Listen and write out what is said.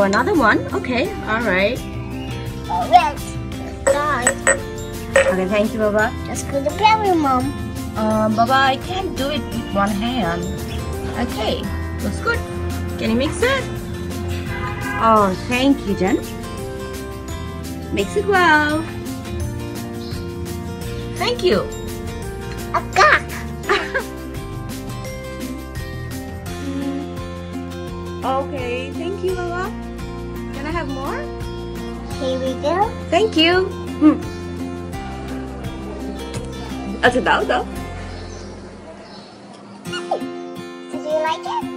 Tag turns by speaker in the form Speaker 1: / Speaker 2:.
Speaker 1: another one? Okay, alright.
Speaker 2: Red. Guys.
Speaker 1: Okay, thank you, Baba.
Speaker 2: Let's go to play, Mom.
Speaker 1: Baba, I can't do it with one hand. Okay, looks good. Can you mix it? Oh, thank you, Jen. Mix it well. Thank you.
Speaker 2: A cock.
Speaker 1: Okay, thank you, Baba. Can I have more?
Speaker 2: Here we go.
Speaker 1: Thank you. That's it, though.
Speaker 2: Did you like it?